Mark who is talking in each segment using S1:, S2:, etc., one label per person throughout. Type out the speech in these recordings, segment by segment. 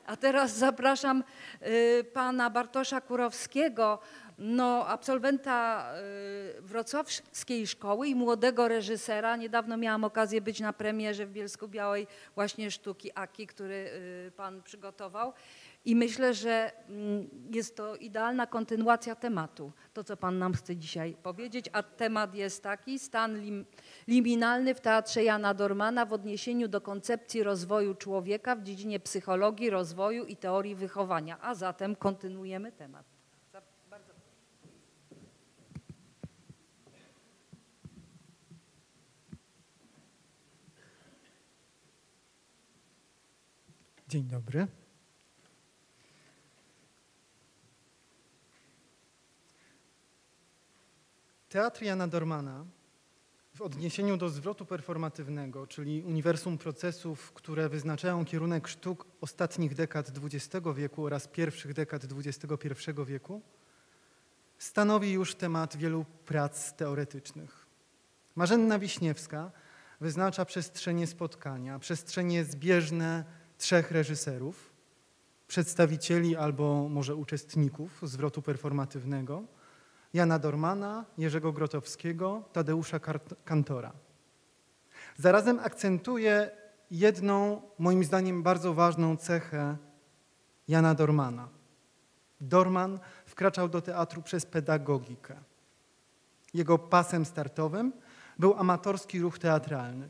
S1: A teraz zapraszam pana Bartosza Kurowskiego, absolwenta wrocławskiej szkoły i młodego reżysera. Niedawno miałam okazję być na premierze w Bielsku-Białej właśnie sztuki Aki, który pan przygotował. I myślę, że jest to idealna kontynuacja tematu, to co pan nam chce dzisiaj powiedzieć, a temat jest taki: stan liminalny w Teatrze Jana Dormana w odniesieniu do koncepcji rozwoju człowieka w dziedzinie psychologii, rozwoju i teorii wychowania. A zatem kontynuujemy temat. Bardzo proszę.
S2: Dzień dobry. Teatr Jana Dormana w odniesieniu do zwrotu performatywnego, czyli uniwersum procesów, które wyznaczają kierunek sztuk ostatnich dekad XX wieku oraz pierwszych dekad XXI wieku, stanowi już temat wielu prac teoretycznych. Marzenna Wiśniewska wyznacza przestrzenie spotkania, przestrzenie zbieżne trzech reżyserów, przedstawicieli albo może uczestników zwrotu performatywnego: Jana Dormana, Jerzego Grotowskiego, Tadeusza Kantora. Zarazem akcentuje jedną, moim zdaniem, bardzo ważną cechę Jana Dormana. Dorman wkraczał do teatru przez pedagogikę. Jego pasem startowym był amatorski ruch teatralny.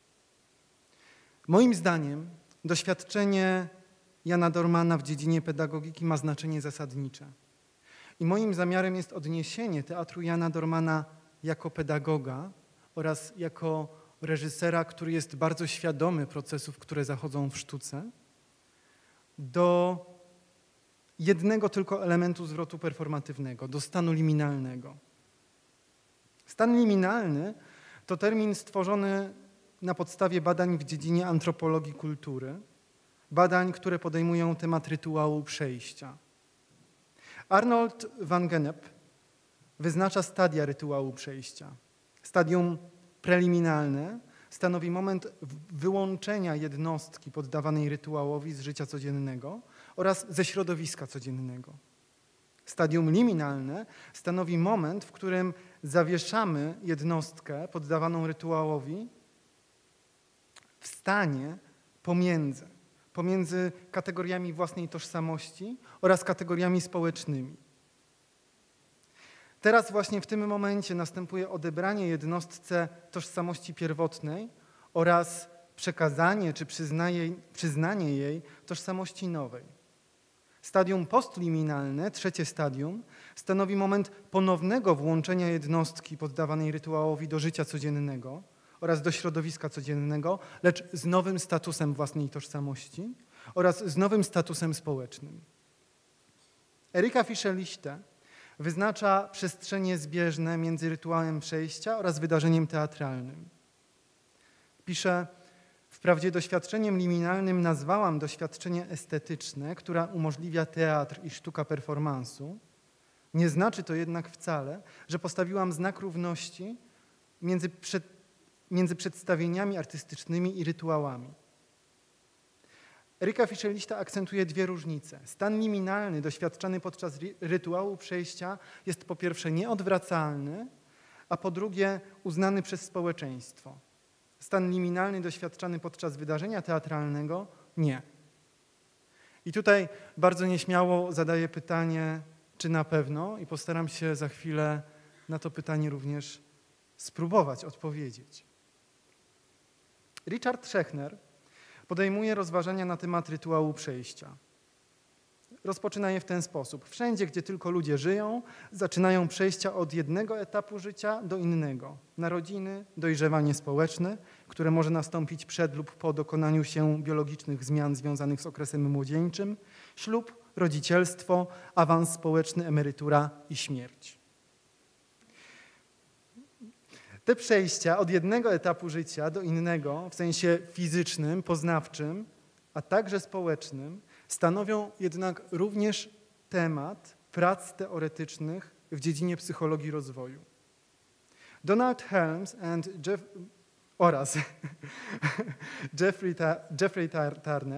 S2: Moim zdaniem doświadczenie Jana Dormana w dziedzinie pedagogiki ma znaczenie zasadnicze. I moim zamiarem jest odniesienie teatru Jana Dormana jako pedagoga oraz jako reżysera, który jest bardzo świadomy procesów, które zachodzą w sztuce, do jednego tylko elementu zwrotu performatywnego, do stanu liminalnego. Stan liminalny to termin stworzony na podstawie badań w dziedzinie antropologii kultury, badań, które podejmują temat rytuału przejścia. Arnold van Gennep wyznacza stadia rytuału przejścia. Stadium preliminalne stanowi moment wyłączenia jednostki poddawanej rytuałowi z życia codziennego oraz ze środowiska codziennego. Stadium liminalne stanowi moment, w którym zawieszamy jednostkę poddawaną rytuałowi w stanie pomiędzy kategoriami własnej tożsamości oraz kategoriami społecznymi. Teraz właśnie w tym momencie następuje odebranie jednostce tożsamości pierwotnej oraz przekazanie czy przyznanie jej tożsamości nowej. Stadium postliminalne, trzecie stadium, stanowi moment ponownego włączenia jednostki poddawanej rytuałowi do życia codziennego oraz do środowiska codziennego, lecz z nowym statusem własnej tożsamości oraz z nowym statusem społecznym. Erika Fischer-Lichte wyznacza przestrzenie zbieżne między rytuałem przejścia oraz wydarzeniem teatralnym. Pisze: wprawdzie doświadczeniem liminalnym nazwałam doświadczenie estetyczne, która umożliwia teatr i sztuka performansu. Nie znaczy to jednak wcale, że postawiłam znak równości między przedstawieniami artystycznymi i rytuałami. Erika Fischer-Lichte akcentuje dwie różnice. Stan liminalny doświadczany podczas rytuału przejścia jest po pierwsze nieodwracalny, a po drugie uznany przez społeczeństwo. Stan liminalny doświadczany podczas wydarzenia teatralnego nie. I tutaj bardzo nieśmiało zadaję pytanie, czy na pewno, i postaram się za chwilę na to pytanie również spróbować odpowiedzieć. Richard Schechner podejmuje rozważania na temat rytuału przejścia. Rozpoczyna je w ten sposób. Wszędzie, gdzie tylko ludzie żyją, zaczynają przejścia od jednego etapu życia do innego. Narodziny, dojrzewanie społeczne, które może nastąpić przed lub po dokonaniu się biologicznych zmian związanych z okresem młodzieńczym, ślub, rodzicielstwo, awans społeczny, emerytura i śmierć. Te przejścia od jednego etapu życia do innego w sensie fizycznym, poznawczym, a także społecznym stanowią jednak również temat prac teoretycznych w dziedzinie psychologii rozwoju. Donald Helms oraz Jeffrey Turner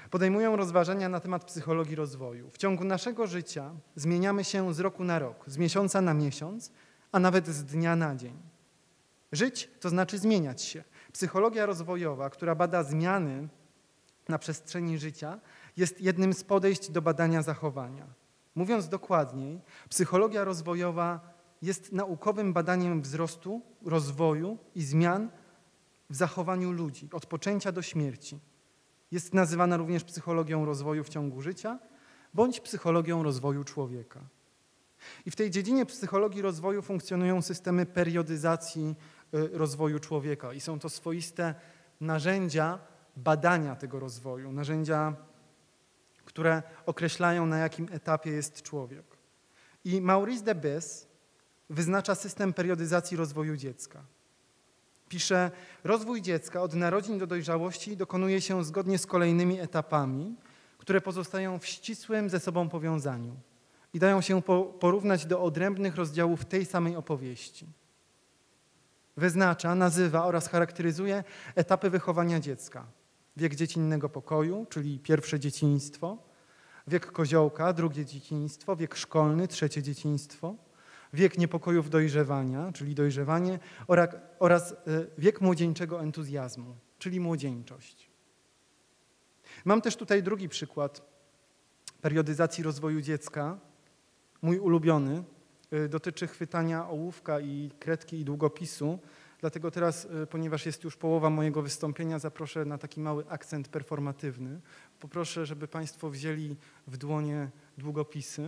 S2: podejmują rozważania na temat psychologii rozwoju. W ciągu naszego życia zmieniamy się z roku na rok, z miesiąca na miesiąc, a nawet z dnia na dzień. Żyć to znaczy zmieniać się. Psychologia rozwojowa, która bada zmiany na przestrzeni życia, jest jednym z podejść do badania zachowania. Mówiąc dokładniej, psychologia rozwojowa jest naukowym badaniem wzrostu, rozwoju i zmian w zachowaniu ludzi, od poczęcia do śmierci. Jest nazywana również psychologią rozwoju w ciągu życia bądź psychologią rozwoju człowieka. I w tej dziedzinie psychologii rozwoju funkcjonują systemy periodyzacji rozwoju człowieka i są to swoiste narzędzia badania tego rozwoju, narzędzia, które określają, na jakim etapie jest człowiek. I Maurice de Besse wyznacza system periodyzacji rozwoju dziecka. Pisze, rozwój dziecka od narodzin do dojrzałości dokonuje się zgodnie z kolejnymi etapami, które pozostają w ścisłym ze sobą powiązaniu i dają się porównać do odrębnych rozdziałów tej samej opowieści. Wyznacza, nazywa oraz charakteryzuje etapy wychowania dziecka. Wiek dziecinnego pokoju, czyli pierwsze dzieciństwo, wiek koziołka, drugie dzieciństwo, wiek szkolny, trzecie dzieciństwo, wiek niepokojów dojrzewania, czyli dojrzewanie oraz wiek młodzieńczego entuzjazmu, czyli młodzieńczość. Mam też tutaj drugi przykład periodyzacji rozwoju dziecka, mój ulubiony, dotyczy chwytania ołówka i kredki i długopisu, dlatego teraz, ponieważ jest już połowa mojego wystąpienia, zaproszę na taki mały akcent performatywny. Poproszę, żeby Państwo wzięli w dłonie długopisy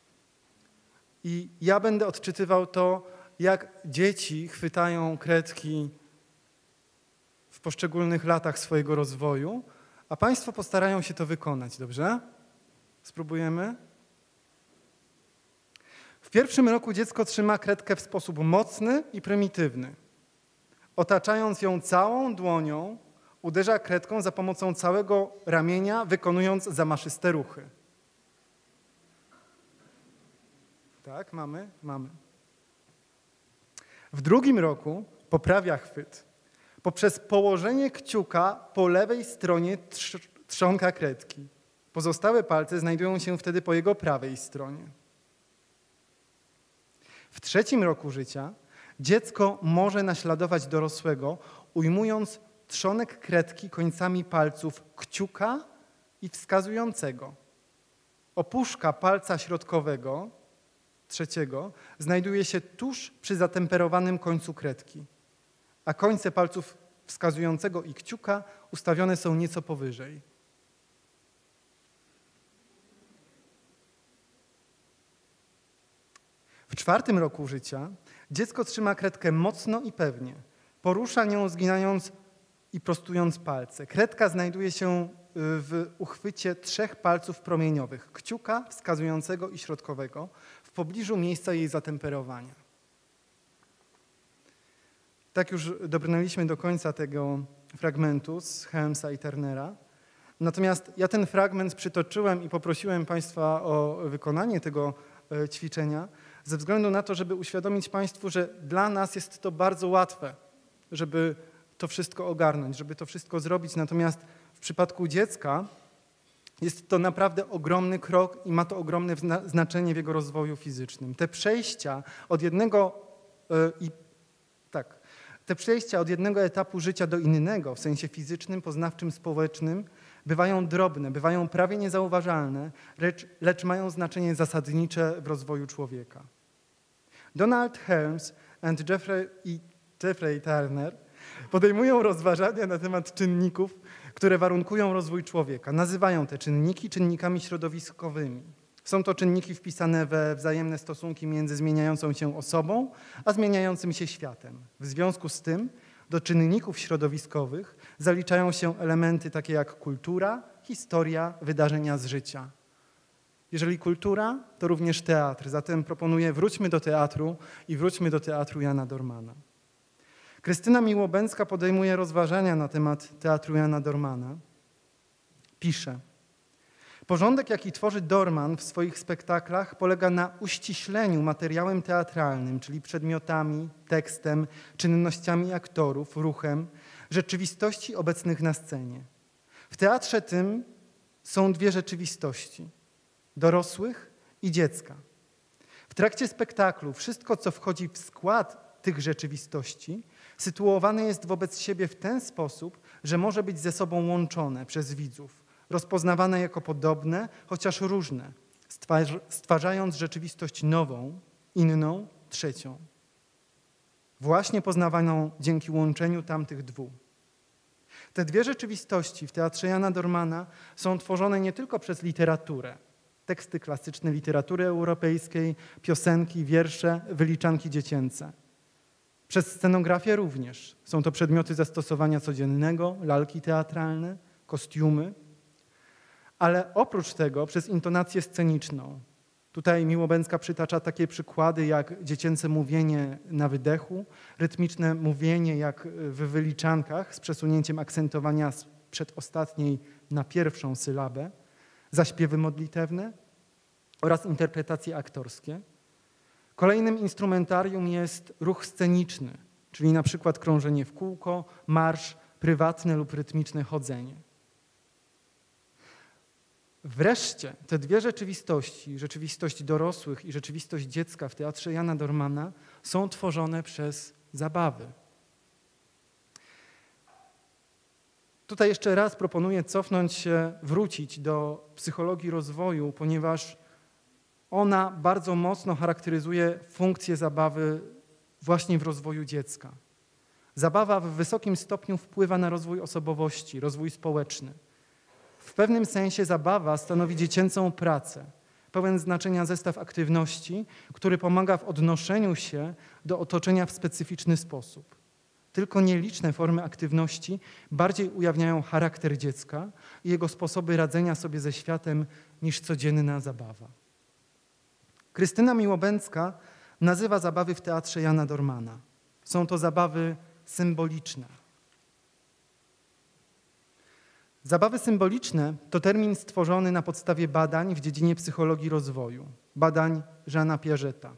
S2: i ja będę odczytywał to, jak dzieci chwytają kredki w poszczególnych latach swojego rozwoju, a Państwo postarają się to wykonać, dobrze? Spróbujemy? W pierwszym roku dziecko trzyma kredkę w sposób mocny i prymitywny. Otaczając ją całą dłonią, uderza kredką za pomocą całego ramienia, wykonując zamaszyste ruchy. Tak, mamy. W drugim roku poprawia chwyt. Poprzez położenie kciuka po lewej stronie trzonka kredki. Pozostałe palce znajdują się wtedy po jego prawej stronie. W trzecim roku życia dziecko może naśladować dorosłego, ujmując trzonek kredki końcami palców kciuka i wskazującego. Opuszka palca środkowego, trzeciego, znajduje się tuż przy zatemperowanym końcu kredki, a końce palców wskazującego i kciuka ustawione są nieco powyżej. W czwartym roku życia dziecko trzyma kredkę mocno i pewnie. Porusza nią, zginając i prostując palce. Kredka znajduje się w uchwycie 3 palców promieniowych, kciuka, wskazującego i środkowego, w pobliżu miejsca jej zatemperowania. Tak już dobrnęliśmy do końca tego fragmentu z Helmsa i Turnera. Natomiast ja ten fragment przytoczyłem i poprosiłem Państwa o wykonanie tego ćwiczenia ze względu na to, żeby uświadomić Państwu, że dla nas jest to bardzo łatwe, żeby to wszystko ogarnąć, żeby to wszystko zrobić. Natomiast w przypadku dziecka jest to naprawdę ogromny krok i ma to ogromne znaczenie w jego rozwoju fizycznym. Te przejścia od jednego etapu życia do innego, w sensie fizycznym, poznawczym, społecznym, bywają drobne, bywają prawie niezauważalne, lecz mają znaczenie zasadnicze w rozwoju człowieka. Donald Helms i Jeffrey Turner podejmują rozważania na temat czynników, które warunkują rozwój człowieka. Nazywają te czynniki czynnikami środowiskowymi. Są to czynniki wpisane we wzajemne stosunki między zmieniającą się osobą, a zmieniającym się światem. W związku z tym do czynników środowiskowych zaliczają się elementy takie jak kultura, historia, wydarzenia z życia. Jeżeli kultura, to również teatr. Zatem proponuję, wróćmy do teatru i wróćmy do teatru Jana Dormana. Krystyna Miłobęcka podejmuje rozważania na temat teatru Jana Dormana. Pisze: porządek, jaki tworzy Dorman w swoich spektaklach, polega na uściśleniu materiałem teatralnym, czyli przedmiotami, tekstem, czynnościami aktorów, ruchem, rzeczywistości obecnych na scenie. W teatrze tym są dwie rzeczywistości: dorosłych i dziecka. W trakcie spektaklu wszystko, co wchodzi w skład tych rzeczywistości, sytuowane jest wobec siebie w ten sposób, że może być ze sobą łączone przez widzów, rozpoznawane jako podobne, chociaż różne, stwarzając rzeczywistość nową, inną, trzecią. Właśnie poznawaną dzięki łączeniu tamtych dwóch. Te dwie rzeczywistości w teatrze Jana Dormana są tworzone nie tylko przez literaturę, teksty klasyczne literatury europejskiej, piosenki, wiersze, wyliczanki dziecięce. Przez scenografię również. Są to przedmioty zastosowania codziennego, lalki teatralne, kostiumy, ale oprócz tego przez intonację sceniczną. Tutaj Miłobędzka przytacza takie przykłady jak dziecięce mówienie na wydechu, rytmiczne mówienie jak w wyliczankach z przesunięciem akcentowania z przedostatniej na pierwszą sylabę, zaśpiewy modlitewne oraz interpretacje aktorskie. Kolejnym instrumentarium jest ruch sceniczny, czyli na przykład krążenie w kółko, marsz, prywatne lub rytmiczne chodzenie. Wreszcie te dwie rzeczywistości, rzeczywistość dorosłych i rzeczywistość dziecka w teatrze Jana Dormana są tworzone przez zabawy. Tutaj jeszcze raz proponuję cofnąć się, wrócić do psychologii rozwoju, ponieważ ona bardzo mocno charakteryzuje funkcję zabawy właśnie w rozwoju dziecka. Zabawa w wysokim stopniu wpływa na rozwój osobowości, rozwój społeczny. W pewnym sensie zabawa stanowi dziecięcą pracę, pełen znaczenia zestaw aktywności, który pomaga w odnoszeniu się do otoczenia w specyficzny sposób. Tylko nieliczne formy aktywności bardziej ujawniają charakter dziecka i jego sposoby radzenia sobie ze światem niż codzienna zabawa. Krystyna Miłobędzka nazywa zabawy w teatrze Jana Dormana. Są to zabawy symboliczne. Zabawy symboliczne to termin stworzony na podstawie badań w dziedzinie psychologii rozwoju, badań Jeana Piageta.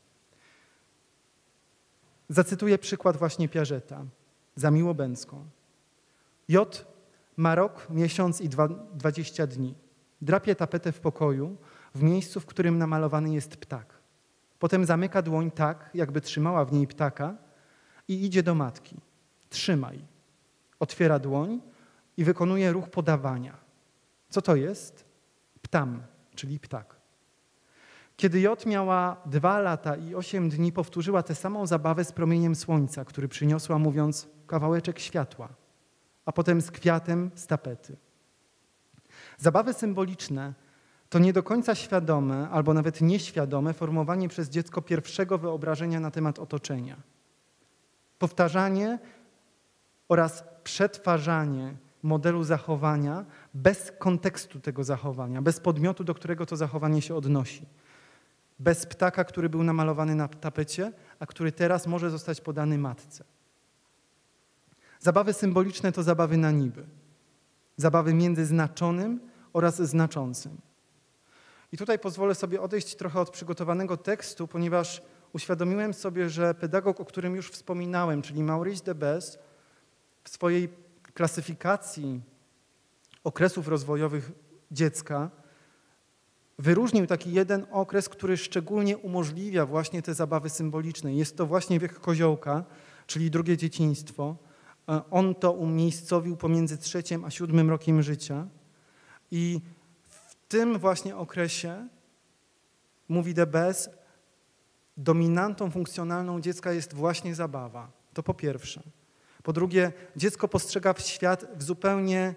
S2: Zacytuję przykład właśnie Piageta za Miłobędzką. J ma rok, miesiąc i 20 dni. Drapie tapetę w pokoju, w miejscu, w którym namalowany jest ptak. Potem zamyka dłoń tak, jakby trzymała w niej ptaka i idzie do matki. Trzymaj. Otwiera dłoń i wykonuje ruch podawania. Co to jest? Ptam, czyli ptak. Kiedy J miała 2 lata i 8 dni, powtórzyła tę samą zabawę z promieniem słońca, który przyniosła, mówiąc kawałeczek światła, a potem z kwiatem z tapety. Zabawy symboliczne to nie do końca świadome albo nawet nieświadome formowanie przez dziecko pierwszego wyobrażenia na temat otoczenia. Powtarzanie oraz przetwarzanie modelu zachowania bez kontekstu tego zachowania, bez podmiotu, do którego to zachowanie się odnosi. Bez ptaka, który był namalowany na tapecie, a który teraz może zostać podany matce. Zabawy symboliczne to zabawy na niby. Zabawy między znaczonym oraz znaczącym. I tutaj pozwolę sobie odejść trochę od przygotowanego tekstu, ponieważ uświadomiłem sobie, że pedagog, o którym już wspominałem, czyli Maurice de Besse, w swojej klasyfikacji okresów rozwojowych dziecka wyróżnił taki jeden okres, który szczególnie umożliwia właśnie te zabawy symboliczne. Jest to właśnie wiek koziołka, czyli drugie dzieciństwo. On to umiejscowił pomiędzy 3. a 7. rokiem życia i w tym właśnie okresie, mówi de Besse, dominantą funkcjonalną dziecka jest właśnie zabawa. To po pierwsze. Po drugie, dziecko postrzega świat w zupełnie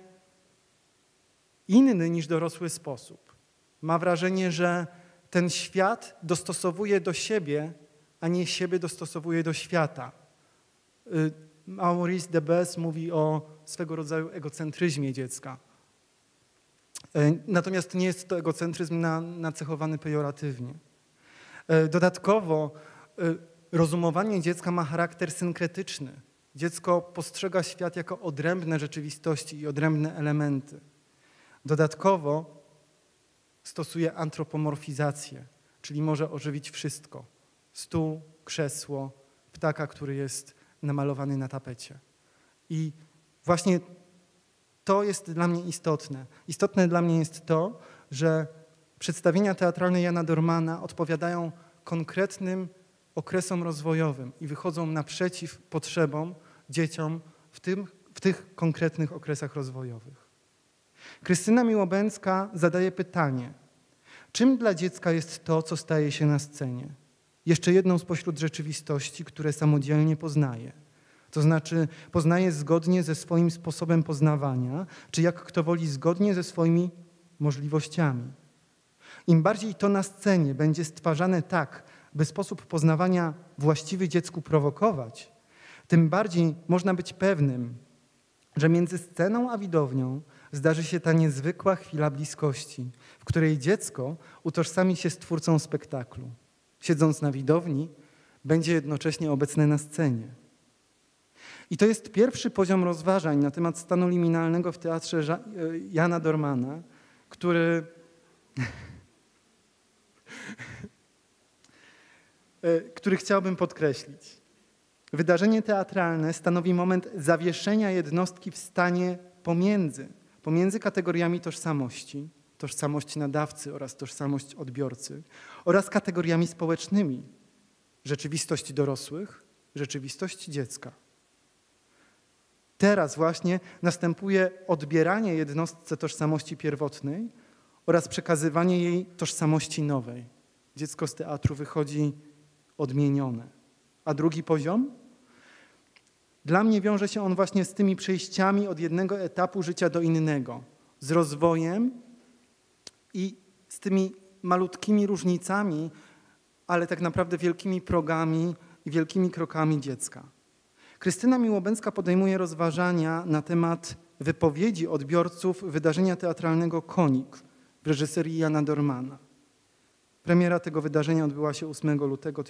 S2: inny niż dorosły sposób. Ma wrażenie, że ten świat dostosowuje do siebie, a nie siebie dostosowuje do świata. Maurice de Besse mówi o swego rodzaju egocentryzmie dziecka. Natomiast nie jest to egocentryzm nacechowany pejoratywnie. Dodatkowo rozumowanie dziecka ma charakter synkretyczny. Dziecko postrzega świat jako odrębne rzeczywistości i odrębne elementy. Dodatkowo stosuje antropomorfizację, czyli może ożywić wszystko. Stół, krzesło, ptaka, który jest namalowany na tapecie. I właśnie To jest dla mnie istotne. Istotne dla mnie jest to, że przedstawienia teatralne Jana Dormana odpowiadają konkretnym okresom rozwojowym i wychodzą naprzeciw potrzebom dzieciom w tych konkretnych okresach rozwojowych. Krystyna Miłobędzka zadaje pytanie, czym dla dziecka jest to, co staje się na scenie? Jeszcze jedną spośród rzeczywistości, które samodzielnie poznaje. To znaczy poznaje zgodnie ze swoim sposobem poznawania, czy jak kto woli zgodnie ze swoimi możliwościami. Im bardziej to na scenie będzie stwarzane tak, by sposób poznawania właściwy dziecku prowokować, tym bardziej można być pewnym, że między sceną a widownią zdarzy się ta niezwykła chwila bliskości, w której dziecko utożsami się z twórcą spektaklu. Siedząc na widowni, będzie jednocześnie obecne na scenie. I to jest pierwszy poziom rozważań na temat stanu liminalnego w teatrze Jana Dormana, który chciałbym podkreślić. Wydarzenie teatralne stanowi moment zawieszenia jednostki w stanie pomiędzy kategoriami tożsamości, tożsamość nadawcy oraz tożsamość odbiorcy, oraz kategoriami społecznymi, rzeczywistość dorosłych, rzeczywistość dziecka. Teraz właśnie następuje odbieranie jednostce tożsamości pierwotnej oraz przekazywanie jej tożsamości nowej. Dziecko z teatru wychodzi odmienione. A drugi poziom? Dla mnie wiąże się on właśnie z tymi przejściami od jednego etapu życia do innego, z rozwojem i z tymi malutkimi różnicami, ale tak naprawdę wielkimi progami i wielkimi krokami dziecka. Krystyna Miłobędzka podejmuje rozważania na temat wypowiedzi odbiorców wydarzenia teatralnego Konik w reżyserii Jana Dormana. Premiera tego wydarzenia odbyła się 8 lutego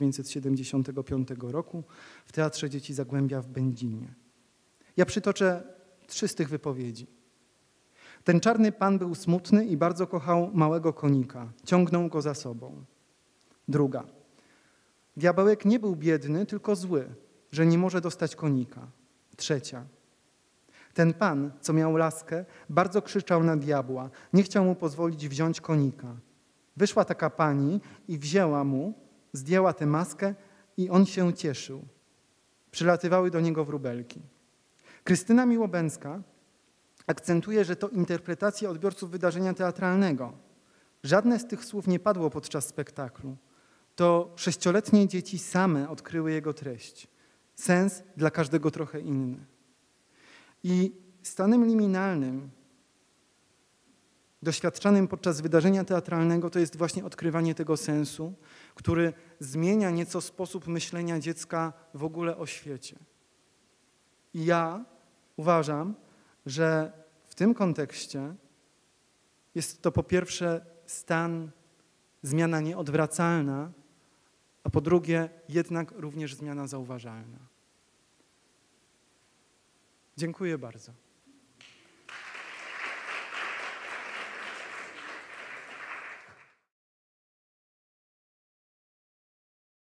S2: 1975 roku w Teatrze Dzieci Zagłębia w Będzinie. Ja przytoczę 3 z tych wypowiedzi. Ten czarny pan był smutny i bardzo kochał małego konika. Ciągnął go za sobą. Druga. Diabełek nie był biedny, tylko zły, że nie może dostać konika. Trzecia. Ten pan, co miał laskę, bardzo krzyczał na diabła. Nie chciał mu pozwolić wziąć konika. Wyszła taka pani i wzięła mu, zdjęła tę maskę i on się cieszył. Przylatywały do niego wróbelki. Krystyna Miłobędzka akcentuje, że to interpretacja odbiorców wydarzenia teatralnego. Żadne z tych słów nie padło podczas spektaklu. To 6-letnie dzieci same odkryły jego treść. Sens dla każdego trochę inny. I stanem liminalnym doświadczanym podczas wydarzenia teatralnego to jest właśnie odkrywanie tego sensu, który zmienia nieco sposób myślenia dziecka w ogóle o świecie. I ja uważam, że w tym kontekście jest to po pierwsze zmiana nieodwracalna, a po drugie jednak również zmiana zauważalna. Dziękuję bardzo.